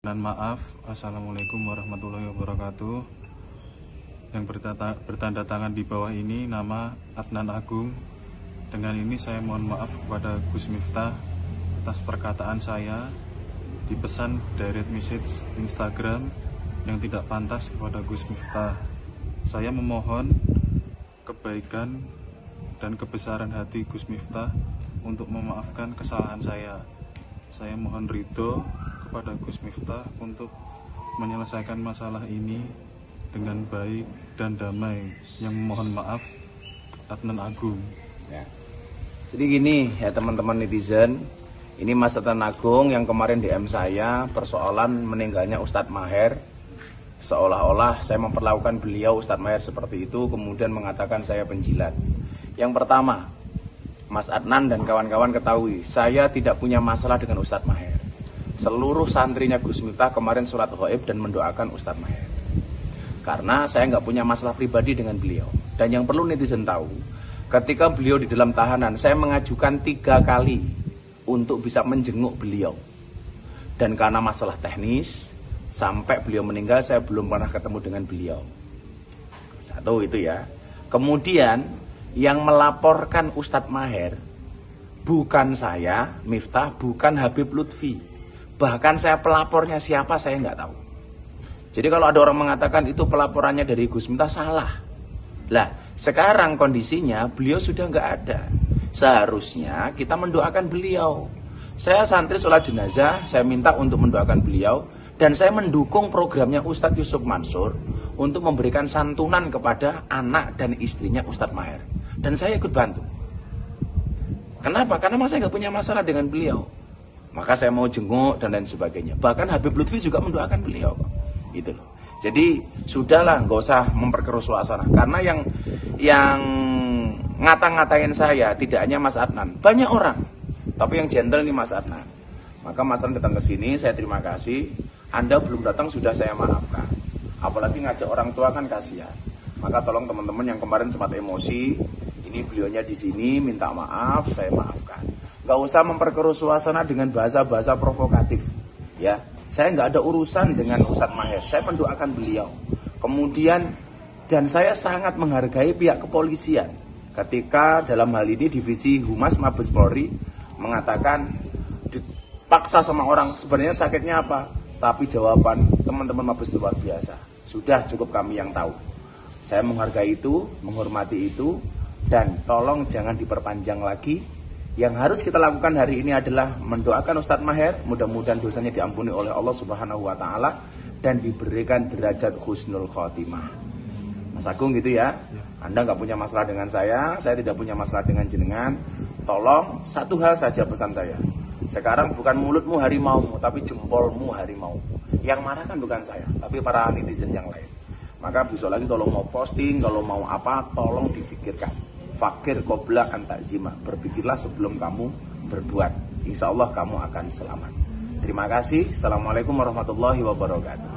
Dan maaf, Assalamualaikum warahmatullahi wabarakatuh. Yang bertanda tangan di bawah ini nama Adnan Agung. Dengan ini saya mohon maaf kepada Gus Miftah atas perkataan saya di pesan direct message Instagram yang tidak pantas kepada Gus Miftah. Saya memohon kebaikan dan kebesaran hati Gus Miftah untuk memaafkan kesalahan saya. Saya mohon ridho kepada Gus Miftah untuk menyelesaikan masalah ini dengan baik dan damai. Yang mohon maaf, Adnan Agung. Ya. Jadi gini ya teman-teman netizen, ini Mas Adnan Agung yang kemarin DM saya persoalan meninggalnya Ustadz Maher. Seolah-olah saya memperlakukan beliau Ustadz Maher seperti itu, kemudian mengatakan saya penjilat. Yang pertama, Mas Adnan dan kawan-kawan ketahui, saya tidak punya masalah dengan Ustadz Maher. Seluruh santrinya Gus Miftah kemarin sholat ghaib dan mendoakan Ustadz Maher. Karena saya nggak punya masalah pribadi dengan beliau. Dan yang perlu netizen tahu, ketika beliau di dalam tahanan, saya mengajukan 3 kali untuk bisa menjenguk beliau. Dan karena masalah teknis, sampai beliau meninggal saya belum pernah ketemu dengan beliau. Satu itu ya. Kemudian yang melaporkan Ustadz Maher bukan saya, Miftah, bukan Habib Lutfi. Bahkan saya pelapornya siapa saya nggak tahu. Jadi kalau ada orang mengatakan itu pelaporannya dari Gus Miftah, salah. Lah, sekarang kondisinya beliau sudah nggak ada. Seharusnya kita mendoakan beliau. Saya santri sholat jenazah, saya minta untuk mendoakan beliau. Dan saya mendukung programnya Ustadz Yusuf Mansur untuk memberikan santunan kepada anak dan istrinya Ustadz Maher. Dan saya ikut bantu. Kenapa? Karena saya nggak punya masalah dengan beliau. Maka saya mau jenguk dan lain sebagainya. Bahkan Habib Lutfi juga mendoakan beliau. Gitu loh. Jadi sudahlah, nggak usah memperkeruh suasana. Karena yang ngata-ngatain saya tidak hanya Mas Adnan, banyak orang. Tapi yang gentle nih Mas Adnan. Maka Mas Adnan datang ke sini, saya terima kasih. Anda belum datang sudah saya maafkan. Apalagi ngajak orang tua kan kasihan. Maka tolong teman-teman yang kemarin sempat emosi, ini beliaunya di sini minta maaf, saya maafkan. Gak usah memperkeruh suasana dengan bahasa-bahasa provokatif. Ya, saya nggak ada urusan dengan Ustadz Maher. Saya mendoakan beliau. Kemudian dan saya sangat menghargai pihak kepolisian ketika dalam hal ini divisi Humas Mabes Polri mengatakan dipaksa sama orang. Sebenarnya sakitnya apa? Tapi jawaban teman-teman Mabes luar biasa. Sudah cukup kami yang tahu. Saya menghargai itu, menghormati itu, dan tolong jangan diperpanjang lagi. Yang harus kita lakukan hari ini adalah mendoakan Ustadz Maher, mudah-mudahan dosanya diampuni oleh Allah Subhanahu wa Ta'ala dan diberikan derajat husnul khotimah. Mas Agung gitu ya. Anda nggak punya masalah dengan saya tidak punya masalah dengan jenengan. Tolong satu hal saja pesan saya. Sekarang bukan mulutmu harimaumu, tapi jempolmu harimau. Yang marah kan bukan saya, tapi para netizen yang lain. Maka besok lagi kalau mau posting, kalau mau apa, tolong difikirkan. Fakir qobla an ta'zima, berpikirlah sebelum kamu berbuat. Insya Allah kamu akan selamat. Terima kasih. Assalamualaikum warahmatullahi wabarakatuh.